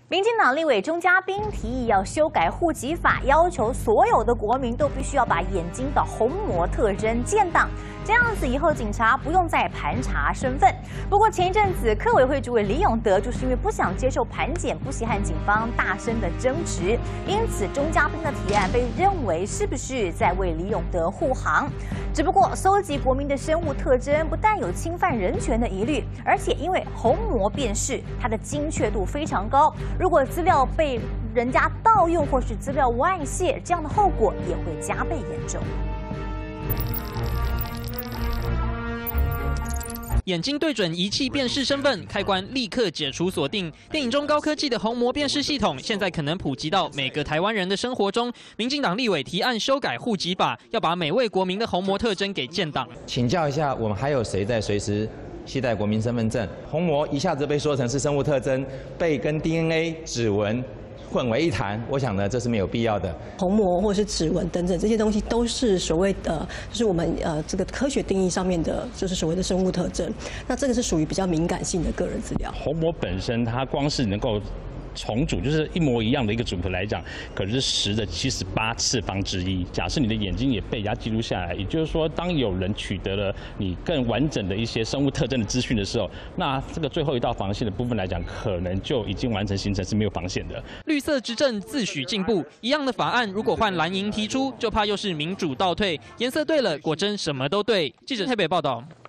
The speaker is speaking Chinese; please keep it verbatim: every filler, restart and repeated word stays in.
民进党立委钟嘉宾提议要修改户籍法，要求所有的国民都必须要把眼睛的虹膜特征建档，这样子以后警察不用再盘查身份。不过前一阵子客委会主委李永德就是因为不想接受盘检，不惜和警方大声的争执，因此钟嘉宾的提案被认为是不是在为李永德护航？只不过搜集国民的生物特征不但有侵犯人权的疑虑，而且因为虹膜辨识它的精确度非常高。 如果资料被人家盗用或是资料外泄，这样的后果也会加倍严重。 眼睛对准仪器辨识身份，开关立刻解除锁定。电影中高科技的虹膜辨识系统，现在可能普及到每个台湾人的生活中。民进党立委提案修改户籍法，要把每位国民的虹膜特征给建档。 请教一下，我们还有谁在随时 携带国民身份证，虹膜一下子被说成是生物特征，被跟 D N A、指纹混为一谈，我想呢，这是没有必要的。 虹膜或者是指纹等等这些东西，都是所谓的，就是我们呃这个科学定义上面的，就是所谓的生物特征。那这个是属于比较敏感性的个人资料。 虹膜本身，它光是能够 重组就是一模一样的一个组合来讲，可是十的七十八次方之一。假设你的眼睛也被人家记录下来，也就是说，当有人取得了你更完整的一些生物特征的资讯的时候，那这个最后一道防线的部分来讲，可能就已经完成形成是没有防线的。 绿色执政自诩进步，一样的法案如果换蓝营提出，就怕又是民主倒退。颜色对了，果真什么都对。记者台北报道。